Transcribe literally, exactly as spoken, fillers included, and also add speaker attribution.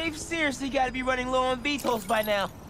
Speaker 1: We've seriously got to be running low on V TOLs by now.